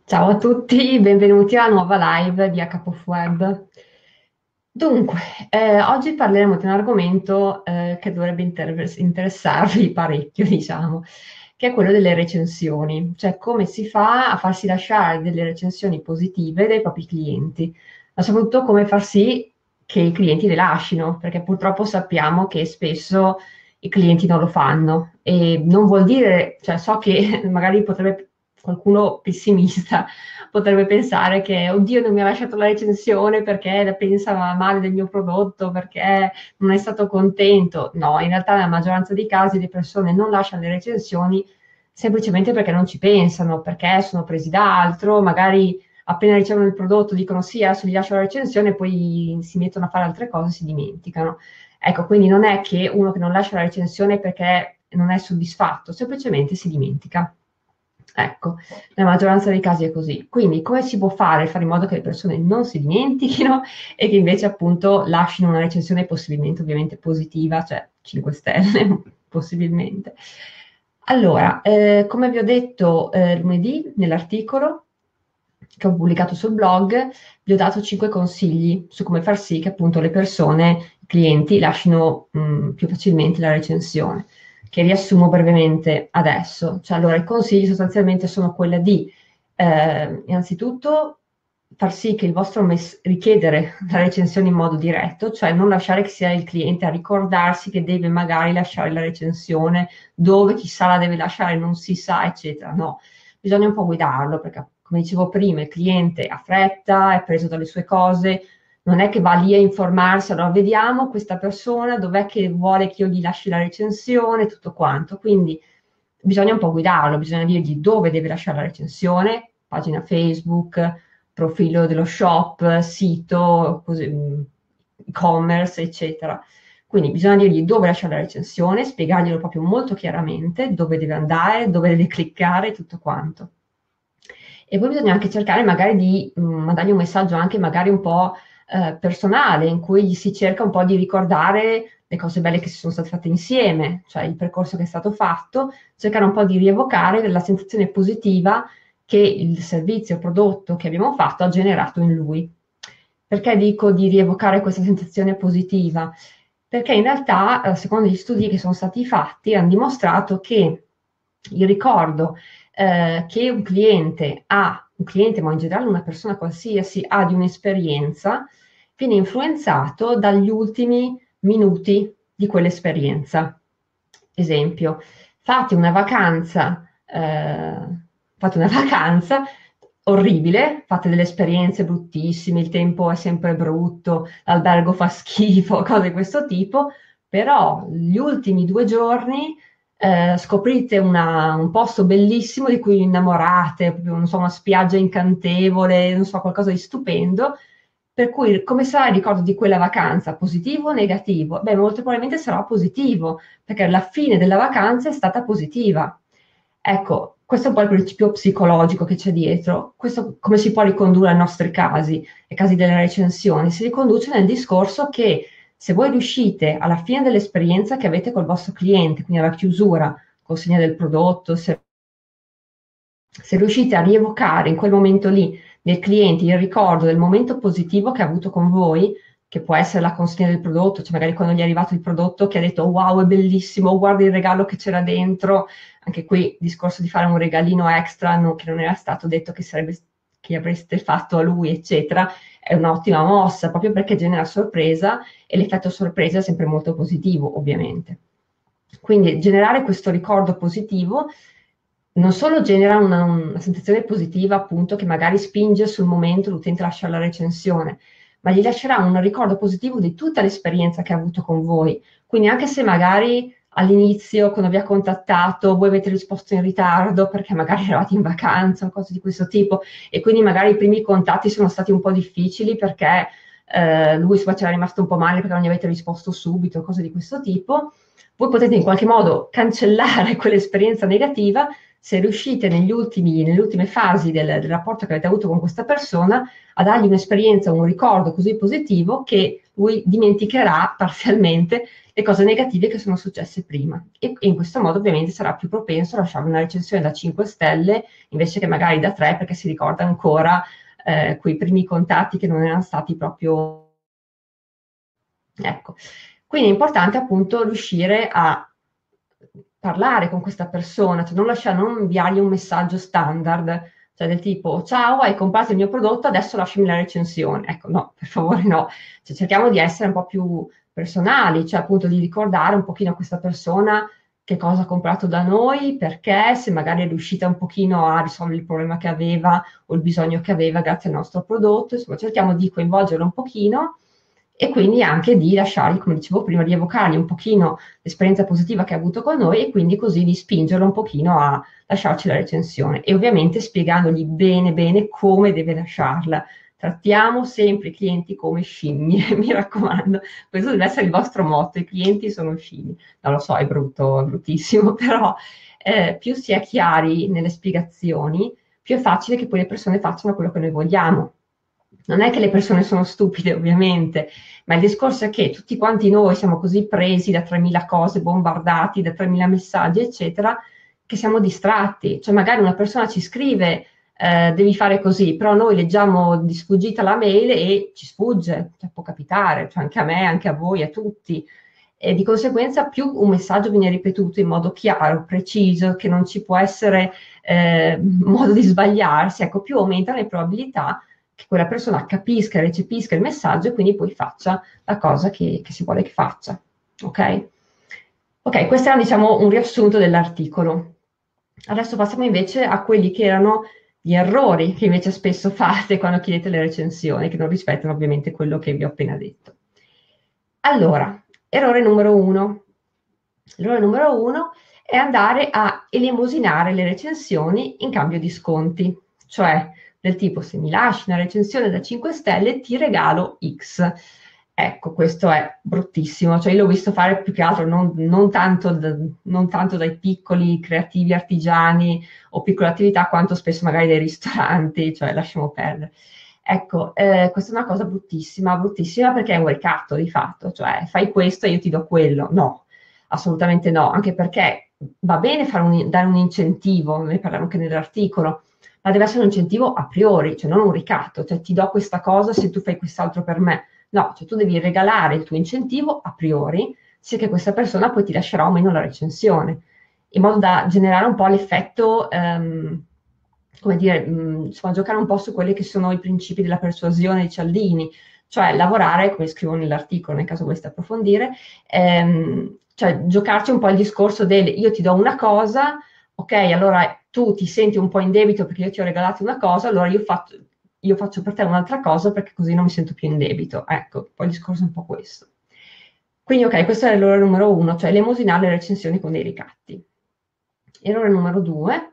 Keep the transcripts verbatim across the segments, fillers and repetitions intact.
Ciao a tutti, benvenuti alla nuova live di H P O F Web. Dunque, eh, oggi parleremo di un argomento eh, che dovrebbe inter- interessarvi parecchio, diciamo, che è quello delle recensioni, cioè come si fa a farsi lasciare delle recensioni positive dai propri clienti, ma soprattutto come far sì che i clienti le lasciino, perché purtroppo sappiamo che spesso i clienti non lo fanno e non vuol dire, cioè so che magari potrebbe qualcuno pessimista potrebbe pensare che oddio non mi ha lasciato la recensione perché pensa male del mio prodotto, perché non è stato contento. No, in realtà nella maggioranza dei casi le persone non lasciano le recensioni semplicemente perché non ci pensano, perché sono presi da altro, magari appena ricevono il prodotto dicono sì, adesso gli lascio la recensione, poi si mettono a fare altre cose e si dimenticano. Ecco, quindi non è che uno che non lascia la recensione perché non è soddisfatto, semplicemente si dimentica. Ecco, nella maggioranza dei casi è così. Quindi come si può fare? Fare in modo che le persone non si dimentichino e che invece appunto lasciino una recensione possibilmente ovviamente positiva, cioè cinque stelle possibilmente. Allora, eh, come vi ho detto eh, lunedì nell'articolo che ho pubblicato sul blog, vi ho dato cinque consigli su come far sì che appunto le persone, i clienti, lasciino mh, più facilmente la recensione, che riassumo brevemente adesso. Cioè, allora, i consigli sostanzialmente sono quelli di, eh, innanzitutto, far sì che il vostro mess- richiedere la recensione in modo diretto, cioè non lasciare che sia il cliente a ricordarsi che deve magari lasciare la recensione, dove chissà la deve lasciare, non si sa, eccetera. No, bisogna un po' guidarlo perché, come dicevo prima, il cliente ha fretta, è preso dalle sue cose, non è che va lì a informarsi, allora vediamo questa persona, dov'è che vuole che io gli lasci la recensione, tutto quanto. Quindi bisogna un po' guidarlo, bisogna dirgli dove deve lasciare la recensione, pagina Facebook, profilo dello shop, sito, così, mh, e-commerce, eccetera. Quindi bisogna dirgli dove lasciare la recensione, spiegarglielo proprio molto chiaramente, dove deve andare, dove deve cliccare, tutto quanto. E poi bisogna anche cercare magari di mh, mandargli un messaggio anche magari un po' eh, personale, in cui gli si cerca un po' di ricordare le cose belle che si sono state fatte insieme, cioè il percorso che è stato fatto, cercare un po' di rievocare la sensazione positiva che il servizio o prodotto che abbiamo fatto ha generato in lui. Perché dico di rievocare questa sensazione positiva? Perché in realtà, eh, secondo gli studi che sono stati fatti, hanno dimostrato che il ricordo eh, che un cliente ha, un cliente, ma in generale una persona qualsiasi, ha di un'esperienza, viene influenzato dagli ultimi minuti di quell'esperienza. Esempio, fate una vacanza, eh, fate una vacanza orribile, fate delle esperienze bruttissime, il tempo è sempre brutto, l'albergo fa schifo, cose di questo tipo, però gli ultimi due giorni eh, scoprite una- un posto bellissimo di cui vi innamorate, proprio, non so, una spiaggia incantevole, non so, qualcosa di stupendo, per cui come sarà il ricordo di quella vacanza? Positivo o negativo? Beh, molto probabilmente sarà positivo, perché la fine della vacanza è stata positiva. Ecco, questo è un po' il principio psicologico che c'è dietro. Questo come si può ricondurre ai nostri casi, ai casi delle recensioni? Si riconduce nel discorso che se voi riuscite alla fine dell'esperienza che avete col vostro cliente, quindi alla chiusura, consegna del prodotto, se, se riuscite a rievocare in quel momento lì nel cliente il ricordo del momento positivo che ha avuto con voi, che può essere la consegna del prodotto, cioè magari quando gli è arrivato il prodotto che ha detto wow, è bellissimo, guarda il regalo che c'era dentro, anche qui il discorso di fare un regalino extra no, che non era stato detto che, sarebbe, che avreste fatto a lui, eccetera, è un'ottima mossa, proprio perché genera sorpresa e l'effetto sorpresa è sempre molto positivo, ovviamente. Quindi generare questo ricordo positivo non solo genera una, una sensazione positiva, appunto, che magari spinge sul momento l'utente a lasciare la recensione, ma gli lascerà un ricordo positivo di tutta l'esperienza che ha avuto con voi. Quindi anche se magari all'inizio, quando vi ha contattato, voi avete risposto in ritardo perché magari eravate in vacanza o cose di questo tipo, e quindi magari i primi contatti sono stati un po' difficili perché eh, lui insomma c'era rimasto un po' male perché non gli avete risposto subito, cose di questo tipo, voi potete in qualche modo cancellare quell'esperienza negativa se riuscite negli ultimi, nelle ultime fasi del, del rapporto che avete avuto con questa persona a dargli un'esperienza, un ricordo così positivo che lui dimenticherà parzialmente le cose negative che sono successe prima, e, e in questo modo ovviamente sarà più propenso a lasciare una recensione da cinque stelle invece che magari da tre, perché si ricorda ancora eh, quei primi contatti che non erano stati proprio... Ecco, quindi è importante appunto riuscire a parlare con questa persona, cioè non lasciare, non inviargli un messaggio standard, cioè del tipo ciao, hai comprato il mio prodotto, adesso lasciami la recensione. Ecco, no, per favore no. Cioè, cerchiamo di essere un po' più personali, cioè appunto di ricordare un pochino a questa persona che cosa ha comprato da noi, perché, se magari è riuscita un pochino a risolvere il problema che aveva o il bisogno che aveva grazie al nostro prodotto. Insomma, cerchiamo di coinvolgerlo un pochino e quindi anche di lasciargli, come dicevo prima, di evocargli un pochino l'esperienza positiva che ha avuto con noi, e quindi così di spingerlo un pochino a lasciarci la recensione, e ovviamente spiegandogli bene bene come deve lasciarla. Trattiamo sempre i clienti come scimmie, mi raccomando, questo deve essere il vostro motto: i clienti sono scimmie. Non lo so, è brutto, è bruttissimo, però eh, più si è chiari nelle spiegazioni, più è facile che poi le persone facciano quello che noi vogliamo. Non è che le persone sono stupide, ovviamente, ma il discorso è che tutti quanti noi siamo così presi da tremila cose, bombardati da tremila messaggi, eccetera, che siamo distratti. Cioè magari una persona ci scrive eh, devi fare così, però noi leggiamo di sfuggita la mail e ci sfugge, cioè, può capitare, cioè anche a me, anche a voi, a tutti. E di conseguenza più un messaggio viene ripetuto in modo chiaro, preciso, che non ci può essere eh, modo di sbagliarsi, ecco, più aumentano le probabilità che quella persona capisca, recepisca il messaggio e quindi poi faccia la cosa che, che si vuole che faccia. Ok? Ok, questo era, diciamo, un riassunto dell'articolo. Adesso passiamo invece a quelli che erano gli errori che invece spesso fate quando chiedete le recensioni, che non rispettano ovviamente quello che vi ho appena detto. Allora, errore numero uno. L'errore numero uno è andare a elemosinare le recensioni in cambio di sconti, cioè del tipo: se mi lasci una recensione da cinque stelle ti regalo X. Ecco, questo è bruttissimo, cioè io l'ho visto fare più che altro non, non, tanto, da, non tanto dai piccoli creativi artigiani o piccole attività, quanto spesso magari dai ristoranti, cioè lasciamo perdere. Ecco, eh, questa è una cosa bruttissima, bruttissima, perché è un ricatto di fatto, cioè fai questo e io ti do quello. No, assolutamente no, anche perché va bene fare un, dare un incentivo, ne parliamo anche nell'articolo, ma deve essere un incentivo a priori, cioè non un ricatto, cioè ti do questa cosa se tu fai quest'altro per me. No, cioè tu devi regalare il tuo incentivo a priori, sia che questa persona poi ti lascerà o meno la recensione, in modo da generare un po' l'effetto, ehm, come dire, mh, insomma, giocare un po' su quelli che sono i principi della persuasione di Cialdini, cioè lavorare, come scrivo nell'articolo, nel caso voleste approfondire, ehm, cioè giocarci un po' il discorso del io ti do una cosa, ok, allora tu ti senti un po' in debito perché io ti ho regalato una cosa, allora io faccio, io faccio per te un'altra cosa perché così non mi sento più in debito. Ecco, poi il discorso è un po' questo. Quindi ok, questo è l'errore numero uno, cioè elemosinare le recensioni con dei ricatti. Errore numero due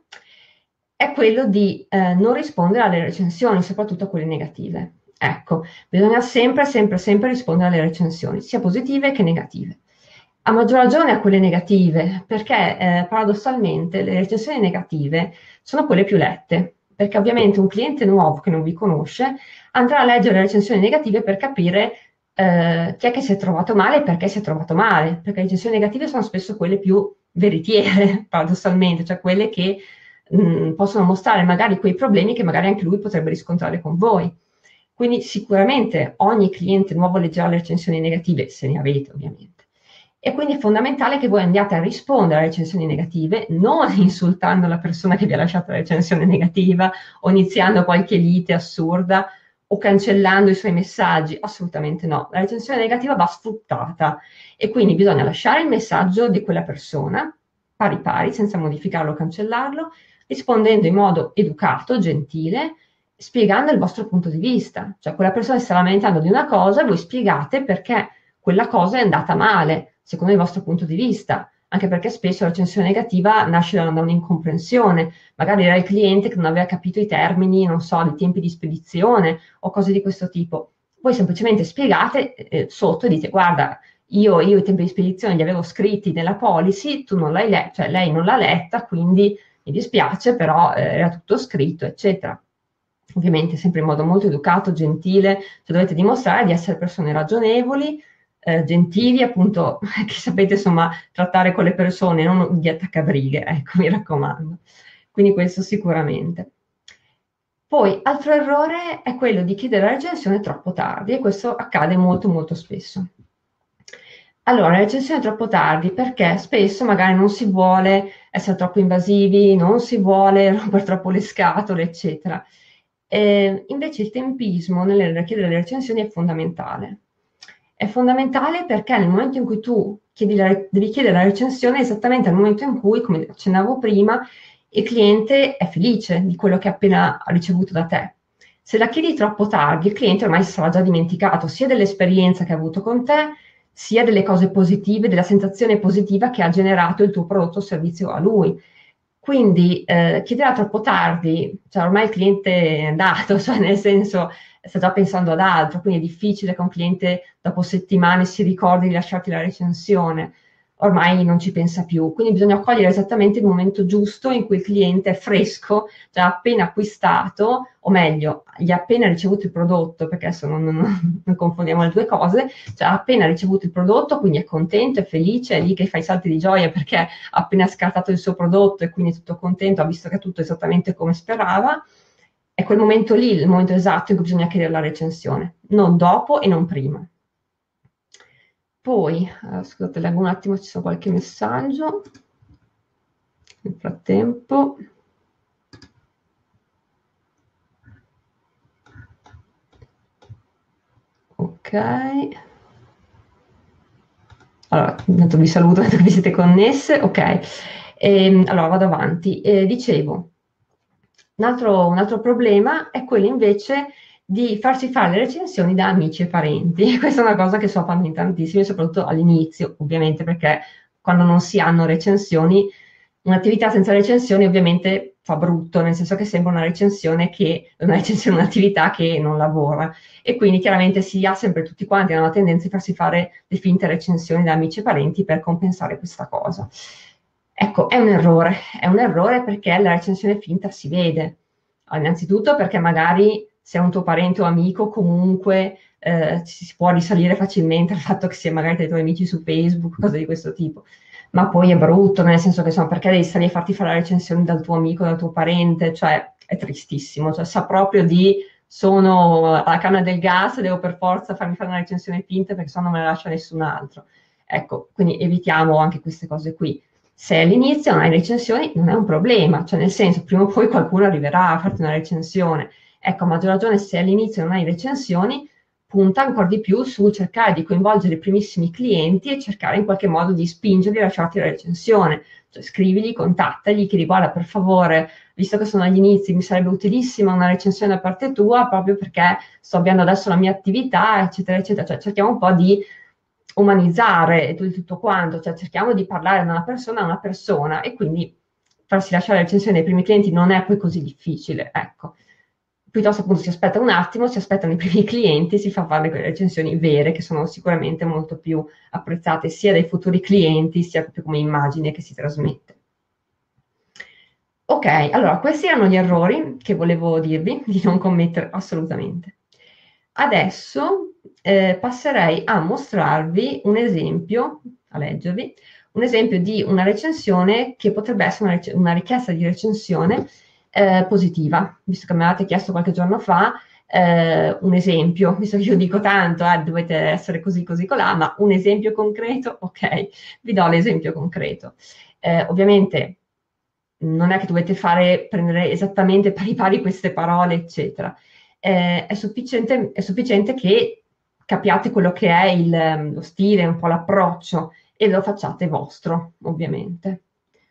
è quello di eh, non rispondere alle recensioni, soprattutto a quelle negative. Ecco, bisogna sempre, sempre, sempre rispondere alle recensioni, sia positive che negative. A maggior ragione a quelle negative, perché eh, paradossalmente le recensioni negative sono quelle più lette, perché ovviamente un cliente nuovo che non vi conosce andrà a leggere le recensioni negative per capire eh, chi è che si è trovato male e perché si è trovato male, perché le recensioni negative sono spesso quelle più veritiere, paradossalmente, cioè quelle che mh, possono mostrare magari quei problemi che magari anche lui potrebbe riscontrare con voi. Quindi sicuramente ogni cliente nuovo leggerà le recensioni negative, se ne avete ovviamente. E quindi è fondamentale che voi andiate a rispondere alle recensioni negative, non insultando la persona che vi ha lasciato la recensione negativa o iniziando qualche lite assurda o cancellando i suoi messaggi. Assolutamente no. La recensione negativa va sfruttata e quindi bisogna lasciare il messaggio di quella persona pari pari, senza modificarlo o cancellarlo, rispondendo in modo educato, gentile, spiegando il vostro punto di vista. Cioè quella persona si sta lamentando di una cosa e voi spiegate perché quella cosa è andata male, secondo il vostro punto di vista, anche perché spesso la recensione negativa nasce da un'incomprensione, magari era il cliente che non aveva capito i termini, non so, dei tempi di spedizione o cose di questo tipo. Voi semplicemente spiegate eh, sotto e dite: guarda, io, io i tempi di spedizione li avevo scritti nella policy, tu non l'hai letta, cioè lei non l'ha letta, quindi mi dispiace, però eh, era tutto scritto, eccetera. Ovviamente sempre in modo molto educato, gentile, cioè dovete dimostrare di essere persone ragionevoli, eh, gentili, appunto, che sapete insomma trattare con le persone, non di attaccabrighe, ecco, mi raccomando. Quindi questo sicuramente. Poi, altro errore è quello di chiedere la recensione troppo tardi, e questo accade molto molto spesso. Allora, la recensione troppo tardi perché spesso magari non si vuole essere troppo invasivi, non si vuole rompere troppo le scatole, eccetera. Eh, invece il tempismo nel chiedere le recensioni è fondamentale. È fondamentale perché nel momento in cui tu chiedi la, devi chiedere la recensione, è esattamente nel momento in cui, come accennavo prima, il cliente è felice di quello che ha appena ricevuto da te. Se la chiedi troppo tardi, il cliente ormai si sarà già dimenticato sia dell'esperienza che ha avuto con te, sia delle cose positive, della sensazione positiva che ha generato il tuo prodotto o servizio a lui. Quindi eh, chiederà troppo tardi, cioè ormai il cliente è andato, cioè nel senso sta già pensando ad altro, quindi è difficile che un cliente dopo settimane si ricordi di lasciarti la recensione, ormai non ci pensa più, quindi bisogna cogliere esattamente il momento giusto in cui il cliente è fresco, cioè ha appena acquistato, o meglio, gli ha appena ricevuto il prodotto, perché adesso non, non, non confondiamo le due cose, cioè ha appena ricevuto il prodotto, quindi è contento, è felice, è lì che fa i salti di gioia perché ha appena scartato il suo prodotto e quindi è tutto contento, ha visto che è tutto esattamente come sperava. È quel momento lì, il momento esatto in cui bisogna chiedere la recensione, non dopo e non prima. Poi, eh, scusate, leggo un attimo, ci sono qualche messaggio. Nel frattempo. Ok. Allora, intanto vi saluto, dato che vi siete connesse. Ok. E, allora, vado avanti. Eh, dicevo, un altro, un altro problema è quello invece di farsi fare le recensioni da amici e parenti. Questa è una cosa che so fanno in tantissimi, soprattutto all'inizio, ovviamente, perché quando non si hanno recensioni, un'attività senza recensioni ovviamente fa brutto, nel senso che sembra una recensione che, una recensione, un'attività che non lavora. E quindi chiaramente si ha sempre tutti quanti hanno la tendenza di farsi fare le finte recensioni da amici e parenti per compensare questa cosa. Ecco, è un errore, è un errore perché la recensione finta si vede. Allora, innanzitutto perché magari se è un tuo parente o amico comunque eh, ci si può risalire facilmente al fatto che sia magari tra i tuoi amici su Facebook, cose di questo tipo. Ma poi è brutto, nel senso che insomma, perché devi stare a farti fare la recensione dal tuo amico, dal tuo parente, cioè è tristissimo, cioè sa proprio di sono alla canna del gas, devo per forza farmi fare una recensione finta perché sennò non me la lascia nessun altro. Ecco, quindi evitiamo anche queste cose qui. Se all'inizio non hai recensioni non è un problema, cioè nel senso prima o poi qualcuno arriverà a farti una recensione. Ecco, a maggior ragione se all'inizio non hai recensioni, punta ancora di più su cercare di coinvolgere i primissimi clienti e cercare in qualche modo di spingerli a lasciarti la recensione. Cioè scrivili, contattali, chiedi guarda per favore, visto che sono agli inizi, mi sarebbe utilissima una recensione da parte tua proprio perché sto avviando adesso la mia attività, eccetera, eccetera. Cioè cerchiamo un po' di umanizzare tutto quanto, cioè cerchiamo di parlare da una persona a una persona e quindi farsi lasciare la recensione ai primi clienti non è poi così difficile, ecco. Piuttosto appunto si aspetta un attimo, si aspettano i primi clienti, si fa fare quelle recensioni vere che sono sicuramente molto più apprezzate sia dai futuri clienti sia proprio come immagine che si trasmette. Ok, allora questi erano gli errori che volevo dirvi di non commettere assolutamente. Adesso eh, passerei a mostrarvi un esempio, a leggervi, un esempio di una recensione che potrebbe essere una, una richiesta di recensione eh, positiva, visto che mi avete chiesto qualche giorno fa eh, un esempio, visto che io dico tanto, eh, dovete essere così, così, colà, ma un esempio concreto, ok, vi do l'esempio concreto. Eh, ovviamente non è che dovete fare, prendere esattamente pari pari queste parole, eccetera. Eh, è sufficiente, è sufficiente che capiate quello che è il, lo stile, un po' l'approccio e lo facciate vostro, ovviamente.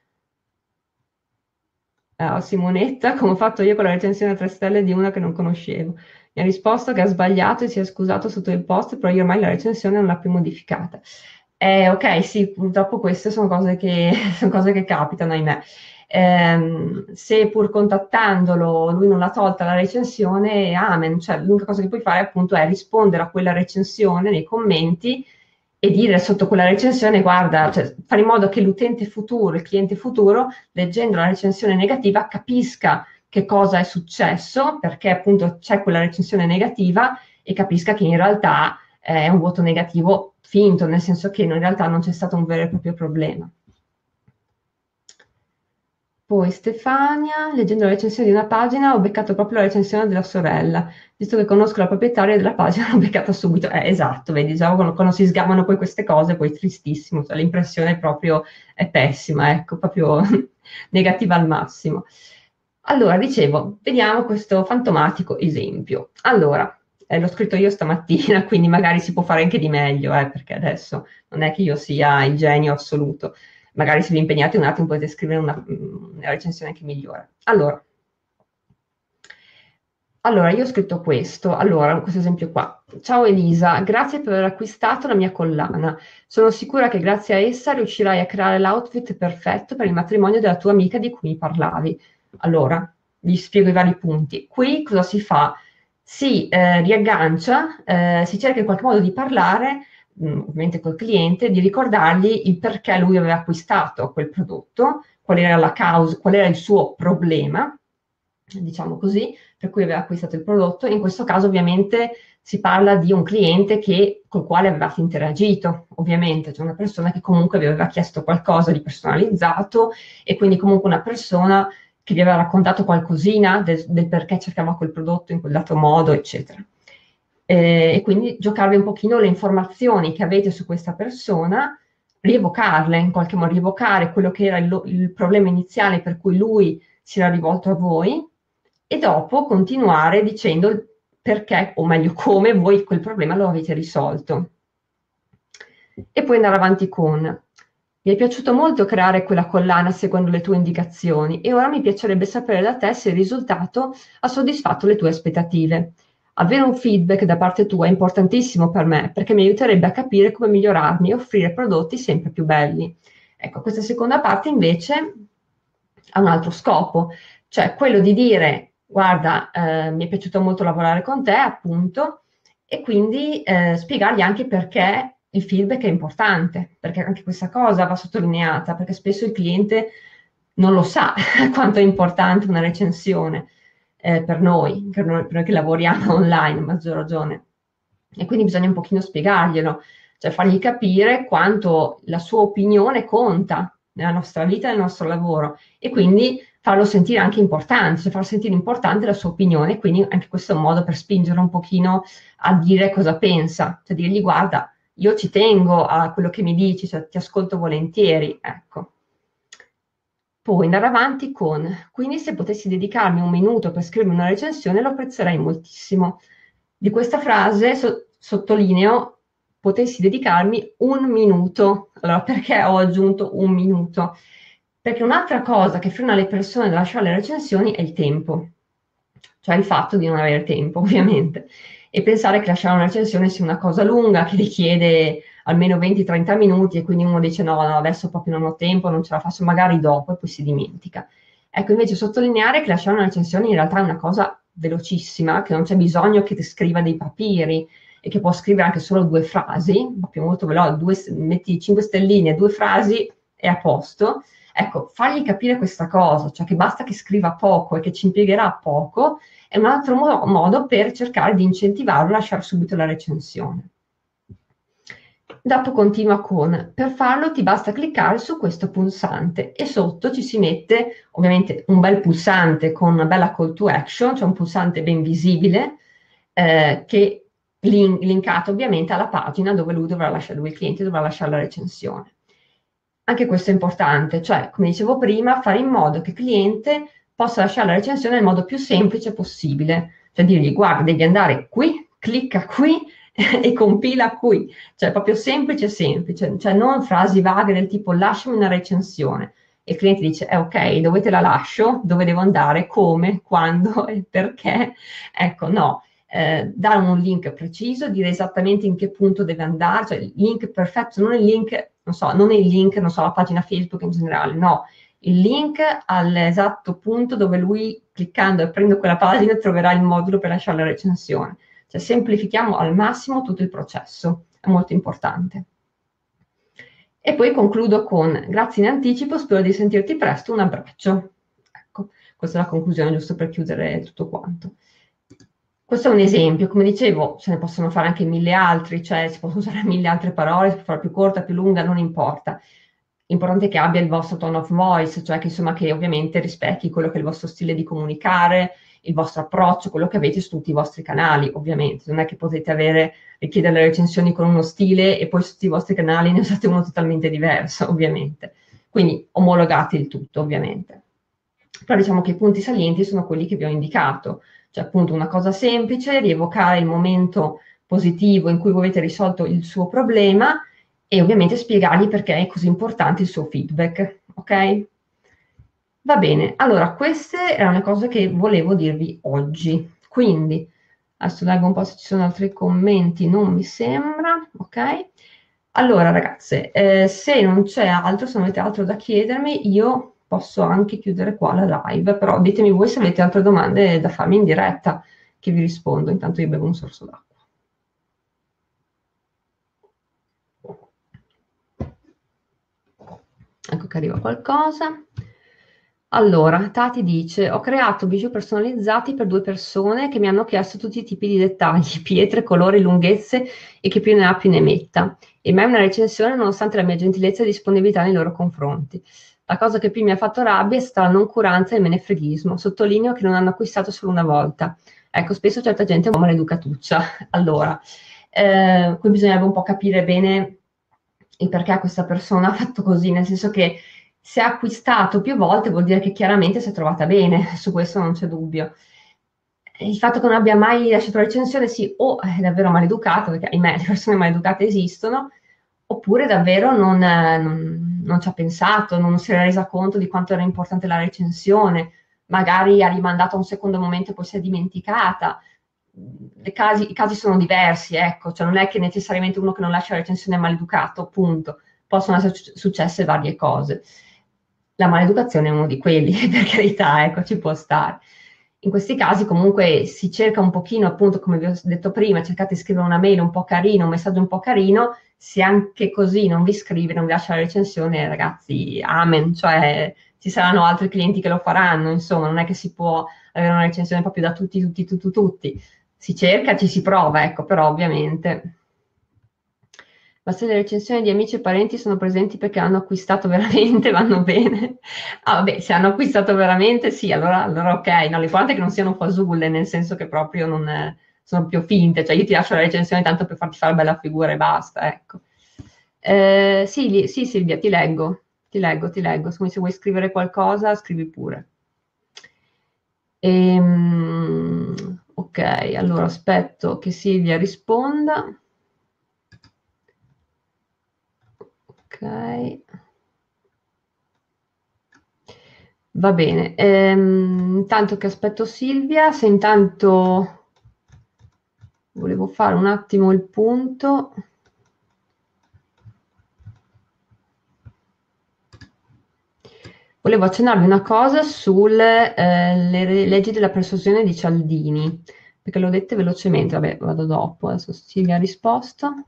Uh, Simonetta, come ho fatto io con la recensione a tre stelle di una che non conoscevo. Mi ha risposto che ha sbagliato e si è scusato sotto il post, però io ormai la recensione non l'ho più modificata. Eh, ok, sì, purtroppo queste sono cose che, sono cose che capitano, ahimè. Eh, se pur contattandolo lui non l'ha tolta la recensione, amen, cioè l'unica cosa che puoi fare appunto è rispondere a quella recensione nei commenti e dire sotto quella recensione, guarda, cioè, fare in modo che l'utente futuro, il cliente futuro, leggendo la recensione negativa, capisca che cosa è successo, perché appunto c'è quella recensione negativa e capisca che in realtà è un voto negativo finto, nel senso che in realtà non c'è stato un vero e proprio problema. Poi Stefania, leggendo la recensione di una pagina, ho beccato proprio la recensione della sorella. Visto che conosco la proprietaria della pagina, l'ho beccata subito. Eh, esatto, vedi, già quando, quando si sgamano poi queste cose, poi tristissimo, cioè, l'impressione proprio è pessima, ecco, proprio negativa al massimo. Allora, dicevo, vediamo questo fantomatico esempio. Allora, eh, l'ho scritto io stamattina, quindi magari si può fare anche di meglio, eh, perché adesso non è che io sia il genio assoluto. Magari se vi impegnate un attimo potete scrivere una, una recensione anche migliore. Allora, allora, io ho scritto questo, allora, questo esempio qua. Ciao Elisa, grazie per aver acquistato la mia collana. Sono sicura che grazie a essa riuscirai a creare l'outfit perfetto per il matrimonio della tua amica di cui mi parlavi. Allora, vi spiego i vari punti. Qui cosa si fa? Si eh, riaggancia, eh, si cerca in qualche modo di parlare, mh, ovviamente col cliente, di ricordargli il perché lui aveva acquistato quel prodotto, qual era la causa, qual era il suo problema, diciamo così, per cui aveva acquistato il prodotto. In questo caso ovviamente si parla di un cliente che, col quale avevate interagito, ovviamente, cioè una persona che comunque vi aveva chiesto qualcosa di personalizzato e quindi comunque una persona che vi aveva raccontato qualcosina del, del perché cercava quel prodotto in quel dato modo, eccetera. Eh, e quindi giocarvi un pochino le informazioni che avete su questa persona, rievocarle in qualche modo, rievocare quello che era il, il problema iniziale per cui lui si era rivolto a voi e dopo continuare dicendo perché, o meglio come voi quel problema lo avete risolto. E poi andare avanti con: mi è piaciuto molto creare quella collana seguendo le tue indicazioni e ora mi piacerebbe sapere da te se il risultato ha soddisfatto le tue aspettative. Avere un feedback da parte tua è importantissimo per me perché mi aiuterebbe a capire come migliorarmi e offrire prodotti sempre più belli. Ecco, questa seconda parte invece ha un altro scopo, cioè quello di dire: guarda, eh, mi è piaciuto molto lavorare con te, appunto, e quindi eh, spiegargli anche perché il feedback è importante, perché anche questa cosa va sottolineata, perché spesso il cliente non lo sa quanto è importante una recensione eh, per noi, per noi, per noi che lavoriamo online, a maggior ragione. E quindi bisogna un pochino spiegarglielo, cioè fargli capire quanto la sua opinione conta nella nostra vita e nel nostro lavoro e quindi farlo sentire anche importante, cioè far sentire importante la sua opinione, quindi anche questo è un modo per spingerlo un pochino a dire cosa pensa, cioè dirgli: guarda, io ci tengo a quello che mi dici, cioè ti ascolto volentieri, ecco. Poi andare avanti con: quindi se potessi dedicarmi un minuto per scrivere una recensione lo apprezzerei moltissimo. Di questa frase so- sottolineo potessi dedicarmi un minuto. Allora, perché ho aggiunto un minuto? Perché un'altra cosa che frena le persone da lasciare le recensioni è il tempo, cioè il fatto di non avere tempo, ovviamente, e pensare che lasciare una recensione sia una cosa lunga, che richiede almeno venti trenta minuti e quindi uno dice: no, no, adesso proprio non ho tempo, non ce la faccio, magari dopo, e poi si dimentica. Ecco, invece sottolineare che lasciare una recensione in realtà è una cosa velocissima, che non c'è bisogno che ti scriva dei papiri e che può scrivere anche solo due frasi, proprio molto veloce, due, metti cinque stelline, due frasi e a posto. Ecco, fargli capire questa cosa, cioè che basta che scriva poco e che ci impiegherà poco, è un altro mo- modo per cercare di incentivarlo a lasciare subito la recensione. Dopo continua con: per farlo ti basta cliccare su questo pulsante e sotto ci si mette ovviamente un bel pulsante con una bella call to action, cioè un pulsante ben visibile eh, che link, linkato ovviamente alla pagina dove lui dovrà lasciare, dove il cliente dovrà lasciare la recensione. Anche questo è importante, cioè come dicevo prima, fare in modo che il cliente possa lasciare la recensione nel modo più semplice possibile, cioè dirgli: guarda, devi andare qui, clicca qui e compila qui, cioè proprio semplice semplice, cioè non frasi vaghe del tipo lasciami una recensione e il cliente dice: eh, ok, dove te la lascio, dove devo andare, come, quando e perché. Ecco, no, eh, dare un link preciso, dire esattamente in che punto deve andare, cioè il link perfetto, non il link, non so, non il link, non so, la pagina Facebook in generale, no, il link all'esatto punto dove lui, cliccando e aprendo quella pagina, troverà il modulo per lasciare la recensione. Cioè semplifichiamo al massimo tutto il processo, è molto importante. E poi concludo con grazie in anticipo, spero di sentirti presto, un abbraccio. Ecco, questa è la conclusione, giusto per chiudere tutto quanto. Questo è un esempio, come dicevo, se ne possono fare anche mille altri, cioè si possono usare mille altre parole, si può fare più corta, più lunga, non importa. L'importante è che abbia il vostro tone of voice, cioè che insomma che ovviamente rispecchi quello che è il vostro stile di comunicare, il vostro approccio, quello che avete su tutti i vostri canali, ovviamente. Non è che potete avere, richiedere le recensioni con uno stile e poi su tutti i vostri canali ne usate uno totalmente diverso, ovviamente. Quindi omologate il tutto, ovviamente. Però diciamo che i punti salienti sono quelli che vi ho indicato, cioè appunto una cosa semplice, rievocare il momento positivo in cui voi avete risolto il suo problema e ovviamente spiegargli perché è così importante il suo feedback, ok? Va bene, allora queste erano le cose che volevo dirvi oggi, quindi adesso leggo un po' se ci sono altri commenti, non mi sembra, ok? Allora ragazze, eh, se non c'è altro, se non avete altro da chiedermi, io posso anche chiudere qua la live, però ditemi voi se avete altre domande da farmi in diretta, che vi rispondo, intanto io bevo un sorso d'acqua. Ecco che arriva qualcosa. Allora, Tati dice, ho creato bijou personalizzati per due persone che mi hanno chiesto tutti i tipi di dettagli, pietre, colori, lunghezze e chi più ne ha più ne metta. E mai una recensione nonostante la mia gentilezza e disponibilità nei loro confronti. La cosa che più mi ha fatto rabbia è stata la noncuranza e il menefreghismo. Sottolineo che non hanno acquistato solo una volta. Ecco, spesso certa gente è un po' maleducatuccia. Allora, eh, qui bisognerebbe un po' capire bene il perché questa persona ha fatto così, nel senso che se ha acquistato più volte vuol dire che chiaramente si è trovata bene, su questo non c'è dubbio. Il fatto che non abbia mai lasciato la recensione, sì, o è davvero maleducato, perché ahimè le persone maleducate esistono, oppure davvero non, eh, non- non ci ha pensato, non si era resa conto di quanto era importante la recensione, magari ha rimandato a un secondo momento e poi si è dimenticata. I casi, i casi sono diversi, ecco, cioè non è che necessariamente uno che non lascia la recensione è maleducato, punto. Possono essere successe varie cose. La maleducazione è uno di quelli, per carità, ecco, ci può stare. In questi casi comunque si cerca un pochino, appunto, come vi ho detto prima, cercate di scrivere una mail un po' carina, un messaggio un po' carino, se anche così non vi scrive, non vi lascia la recensione, ragazzi, amen, cioè ci saranno altri clienti che lo faranno, insomma, non è che si può avere una recensione proprio da tutti, tutti, tutti, tutti. Si cerca, ci si prova, ecco, però ovviamente. Ma se le recensioni di amici e parenti sono presenti perché hanno acquistato veramente, vanno bene. Ah, vabbè, se hanno acquistato veramente, sì, allora, allora ok. No, l'importante è che non siano fasulle, nel senso che proprio non è- sono più finte. Cioè, io ti lascio la recensione tanto per farti fare bella figura e basta, ecco. Eh, sì, li- sì, Silvia, ti leggo, ti leggo, ti leggo. Quindi se vuoi scrivere qualcosa, scrivi pure. Ehm, ok, allora aspetto che Silvia risponda. Ok. Va bene, ehm, intanto che aspetto Silvia, se intanto volevo fare un attimo il punto. Volevo accennarvi una cosa sulle eh, leggi della persuasione di Cialdini, perché l'ho dette velocemente, vabbè, vado dopo, adesso Silvia ha risposto.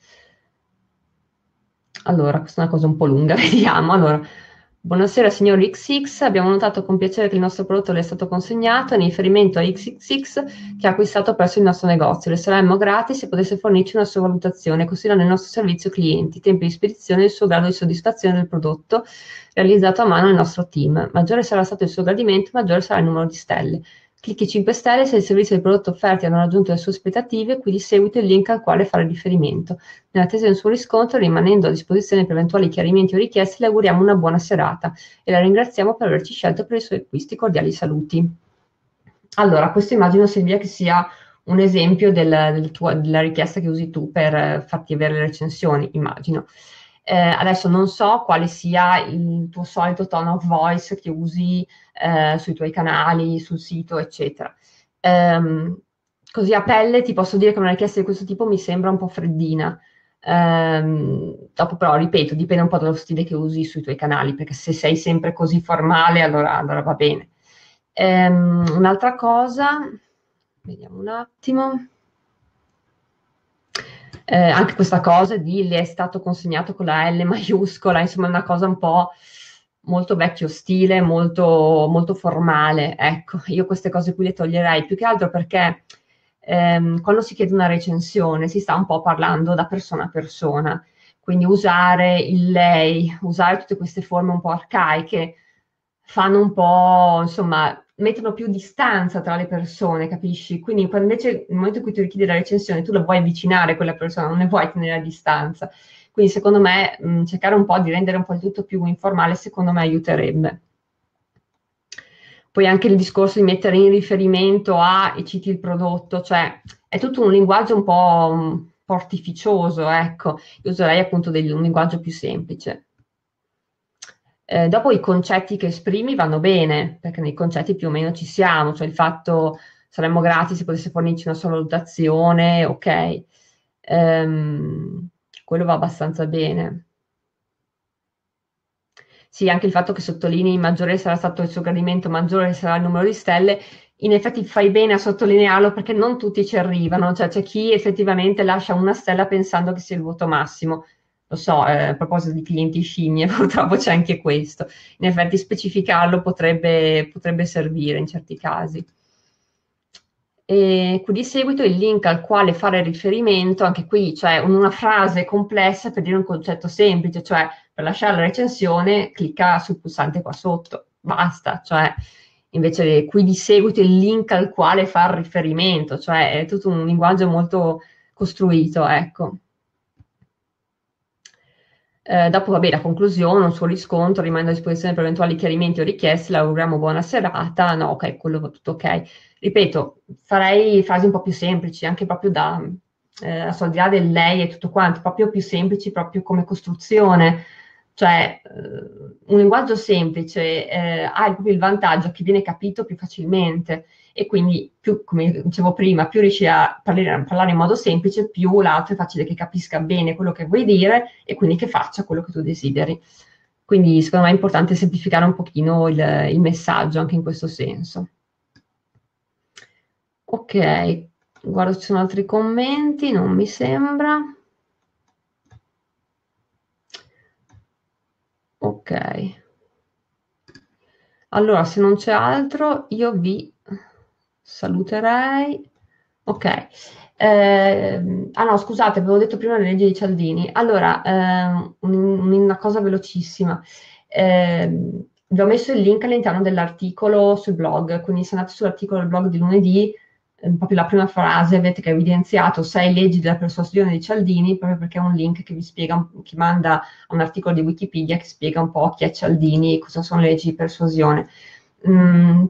Allora, questa è una cosa un po' lunga, vediamo. Allora, buonasera signor X X, abbiamo notato con piacere che il nostro prodotto le è stato consegnato in riferimento a X X X che ha acquistato presso il nostro negozio. Le saremmo grati se potesse fornirci una sua valutazione, considerando il nostro servizio clienti, tempi di spedizione e il suo grado di soddisfazione del prodotto realizzato a mano nel nostro team. Maggiore sarà stato il suo gradimento, maggiore sarà il numero di stelle. Clicchi cinque stelle se il servizio e il prodotto offerti hanno raggiunto le sue aspettative, qui di seguito il link al quale fare riferimento. Nell'attesa del suo riscontro, rimanendo a disposizione per eventuali chiarimenti o richieste, le auguriamo una buona serata e la ringraziamo per averci scelto per i suoi acquisti. Cordiali saluti. Allora, questo immagino Silvia che sia un esempio del, del tuo- della richiesta che usi tu per eh, farti avere le recensioni, immagino. Eh, adesso non so quale sia il tuo solito tone of voice che usi eh, sui tuoi canali, sul sito, eccetera. Ehm, Così a pelle ti posso dire che una richiesta di questo tipo mi sembra un po' freddina. Ehm, dopo però, ripeto, dipende un po' dallo stile che usi sui tuoi canali, perché se sei sempre così formale, allora, allora va bene. Ehm, un'altra cosa, vediamo un attimo. Eh, anche questa cosa di le è stato consegnato con la L maiuscola, insomma, è una cosa un po' molto vecchio stile, molto, molto formale. Ecco, io queste cose qui le toglierei più che altro perché ehm, quando si chiede una recensione si sta un po' parlando da persona a persona, quindi usare il lei, usare tutte queste forme un po' arcaiche fanno un po', insomma, mettono più distanza tra le persone, capisci? Quindi quando invece nel momento in cui tu richiedi la recensione, tu la vuoi avvicinare a quella persona, non ne vuoi tenere a distanza. Quindi secondo me mh, cercare un po' di rendere un po' il tutto più informale, secondo me aiuterebbe. Poi anche il discorso di mettere in riferimento a e citi il prodotto, cioè è tutto un linguaggio un po', un po' artificioso, ecco. Io userei appunto del- un linguaggio più semplice. Eh, dopo i concetti che esprimi vanno bene, perché nei concetti più o meno ci siamo, cioè il fatto saremmo grati se potesse fornirci una sua valutazione, ok. Ehm, quello va abbastanza bene. Sì, anche il fatto che sottolinei maggiore sarà stato il suo gradimento, maggiore sarà il numero di stelle, in effetti fai bene a sottolinearlo perché non tutti ci arrivano, cioè c'è chi effettivamente lascia una stella pensando che sia il voto massimo. Lo so, eh, a proposito di clienti scimmie, purtroppo c'è anche questo. In effetti specificarlo potrebbe, potrebbe servire in certi casi. E qui di seguito il link al quale fare riferimento, anche qui c'è una frase complessa per dire un concetto semplice, cioè per lasciare la recensione clicca sul pulsante qua sotto, basta, cioè invece qui di seguito il link al quale far riferimento, cioè è tutto un linguaggio molto costruito, ecco. Eh, dopo, vabbè, la conclusione, un suo riscontro, rimando a disposizione per eventuali chiarimenti o richieste, le auguriamo buona serata. No, ok, quello va tutto ok. Ripeto, farei frasi un po' più semplici, anche proprio da, eh, adesso al di là del lei e tutto quanto, proprio più semplici, proprio come costruzione. Cioè, eh, un linguaggio semplice eh, ha proprio il vantaggio che viene capito più facilmente e quindi più, come dicevo prima, più riesci a parlare, a parlare in modo semplice, più l'altro è facile che capisca bene quello che vuoi dire e quindi che faccia quello che tu desideri. Quindi secondo me è importante semplificare un pochino il, il messaggio anche in questo senso. Ok, guardo se ci sono altri commenti, non mi sembra. Ok. Allora, se non c'è altro, io vi saluterei. Ok. Ehm, ah no, scusate, avevo detto prima le leggi di Cialdini. Allora, ehm, un- una cosa velocissima. Ehm, vi ho messo il link all'interno dell'articolo sul blog, quindi se andate sull'articolo del blog di lunedì, ehm, proprio la prima frase, vedete che è evidenziato sei leggi della persuasione di Cialdini, proprio perché è un link che vi spiega, che manda a un articolo di Wikipedia che spiega un po' chi è Cialdini e cosa sono le leggi di persuasione. Mm,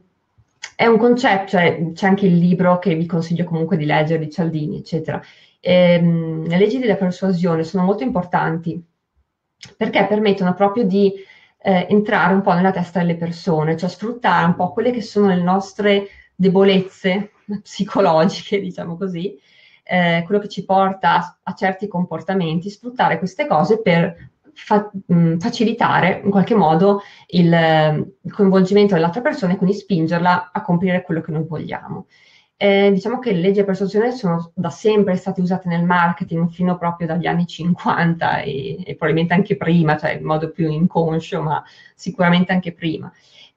è un concetto, cioè, c'è anche il libro che vi consiglio comunque di leggere di Cialdini, eccetera. Ehm, le leggi della persuasione sono molto importanti perché permettono proprio di eh, entrare un po' nella testa delle persone, cioè sfruttare un po' quelle che sono le nostre debolezze psicologiche, diciamo così, eh, quello che ci porta a, a certi comportamenti, sfruttare queste cose per fa- mh, facilitare in qualche modo il, eh, il coinvolgimento dell'altra persona e quindi spingerla a compiere quello che noi vogliamo. Eh, diciamo che le leggi a persuasione sono da sempre state usate nel marketing, fino proprio dagli anni cinquanta e, e probabilmente anche prima, cioè in modo più inconscio, ma sicuramente anche prima.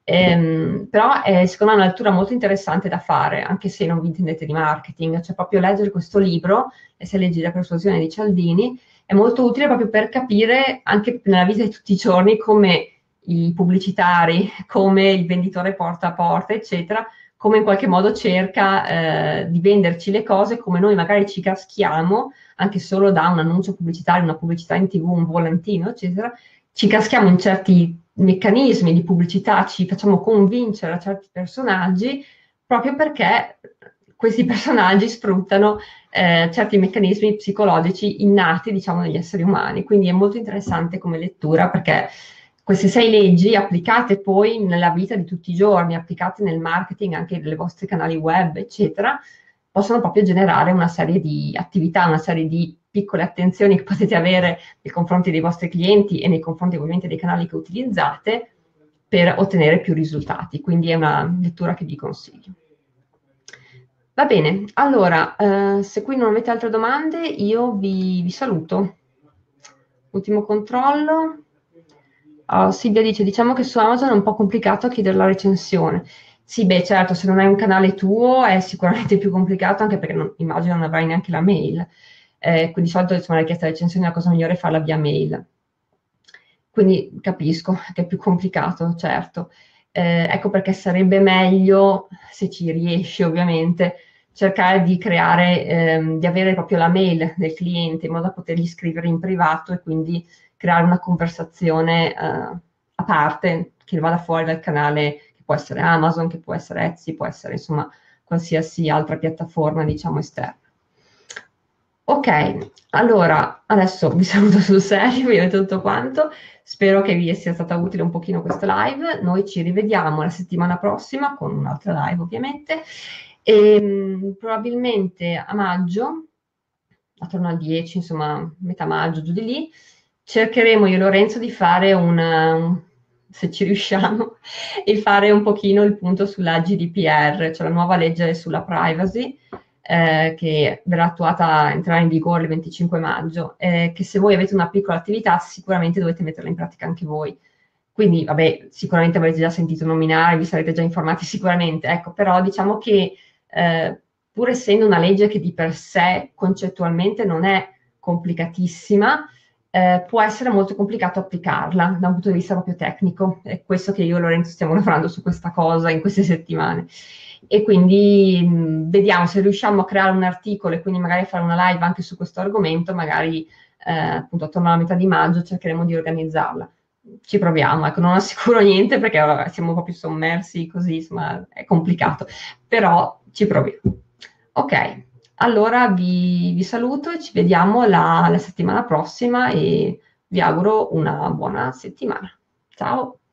Ehm, però è secondo me una lettura molto interessante da fare, anche se non vi intendete di marketing, cioè proprio leggere questo libro, Le sei leggi della persuasione di Cialdini, è molto utile proprio per capire anche nella vita di tutti i giorni come i pubblicitari, come il venditore porta a porta, eccetera, come in qualche modo cerca eh, di venderci le cose, come noi magari ci caschiamo, anche solo da un annuncio pubblicitario, una pubblicità in tivù, un volantino, eccetera, ci caschiamo in certi meccanismi di pubblicità, ci facciamo convincere a certi personaggi proprio perché questi personaggi sfruttano eh, certi meccanismi psicologici innati, diciamo, negli esseri umani. Quindi è molto interessante come lettura perché queste sei leggi applicate poi nella vita di tutti i giorni, applicate nel marketing anche delle vostre canali web, eccetera, possono proprio generare una serie di attività, una serie di piccole attenzioni che potete avere nei confronti dei vostri clienti e nei confronti ovviamente dei canali che utilizzate per ottenere più risultati. Quindi è una lettura che vi consiglio. Va bene, allora, eh, se qui non avete altre domande, io vi, vi saluto. Ultimo controllo. Ah, Silvia dice, diciamo che su Amazon è un po' complicato chiedere la recensione. Sì, beh, certo, se non hai un canale tuo è sicuramente più complicato, anche perché non, immagino non avrai neanche la mail. Eh, quindi di solito insomma, la richiesta di recensione la cosa migliore è farla via mail. Quindi capisco che è più complicato, certo. Eh, ecco perché sarebbe meglio, se ci riesci ovviamente, cercare di creare, ehm, di avere proprio la mail del cliente in modo da potergli scrivere in privato e quindi creare una conversazione eh, a parte che vada fuori dal canale, che può essere Amazon, che può essere Etsy, può essere insomma qualsiasi altra piattaforma, diciamo, esterna. Ok, allora adesso vi saluto sul serio, vi ho detto tutto quanto. Spero che vi sia stata utile un pochino questa live. Noi ci rivediamo la settimana prossima con un'altra live, ovviamente. E mh, probabilmente a maggio, attorno al dieci, insomma, metà maggio, giù di lì, cercheremo io e Lorenzo di fare una, se ci riusciamo, e fare un pochino il punto sulla G D P R, cioè la nuova legge sulla privacy, eh, che verrà attuata, entrerà in vigore il venticinque maggio, eh, che se voi avete una piccola attività sicuramente dovete metterla in pratica anche voi. Quindi, vabbè, sicuramente avrete già sentito nominare, vi sarete già informati sicuramente, ecco, però diciamo che eh, pur essendo una legge che di per sé concettualmente non è complicatissima, eh, può essere molto complicato applicarla da un punto di vista proprio tecnico. È questo che io e Lorenzo stiamo lavorando su questa cosa in queste settimane. E quindi mh, vediamo se riusciamo a creare un articolo e quindi magari fare una live anche su questo argomento, magari eh, appunto attorno alla metà di maggio cercheremo di organizzarla. Ci proviamo, ecco, non assicuro niente perché vabbè, siamo proprio sommersi così, insomma, è complicato, però ci proviamo. Ok, allora vi, vi saluto e ci vediamo la la settimana prossima e vi auguro una buona settimana. Ciao!